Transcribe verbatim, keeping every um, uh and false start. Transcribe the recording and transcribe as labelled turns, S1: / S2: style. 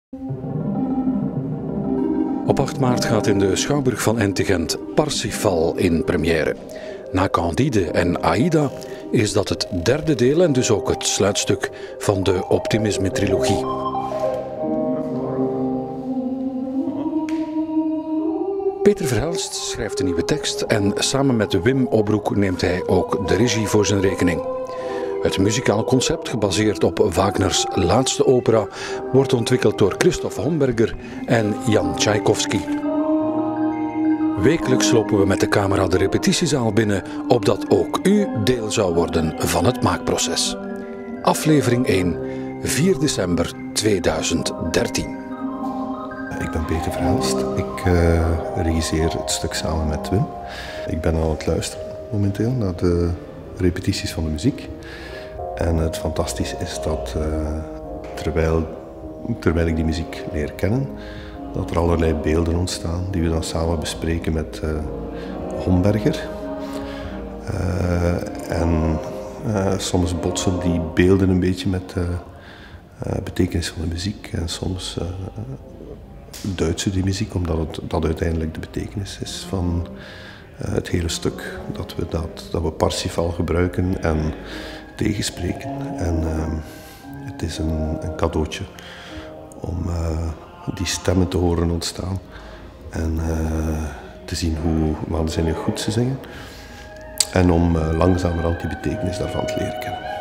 S1: Op acht maart gaat in de Schouwburg van Ent-te-Gent Parsifal in première. Na Candide en Aïda is dat het derde deel en dus ook het sluitstuk van de Optimisme-trilogie. Peter Verhelst schrijft een nieuwe tekst en samen met Wim Obroek neemt hij ook de regie voor zijn rekening. Het muzikaal concept, gebaseerd op Wagners laatste opera, wordt ontwikkeld door Christoph Homberger en Jan Tchaikovsky. Wekelijks lopen we met de camera de repetitiezaal binnen, opdat ook u deel zou worden van het maakproces. Aflevering één, vier december tweeduizend dertien.
S2: Ik ben Peter Verhelst. Ik uh, regisseer het stuk samen met Wim. Ik ben aan het luisteren momenteel naar de repetities van de muziek. En het fantastische is dat uh, terwijl, terwijl ik die muziek leer kennen, dat er allerlei beelden ontstaan die we dan samen bespreken met uh, Homberger. Uh, en uh, soms botsen die beelden een beetje met de uh, uh, betekenis van de muziek. En soms uh, Duitse die muziek, omdat het, dat uiteindelijk de betekenis is van uh, het hele stuk. Dat we, dat, dat we Parsifal gebruiken en tegenspreken. En uh, het is een, een cadeautje om uh, die stemmen te horen ontstaan en uh, te zien hoe waanzinnig goed ze zingen. En om uh, langzamerhand die betekenis daarvan te leren kennen.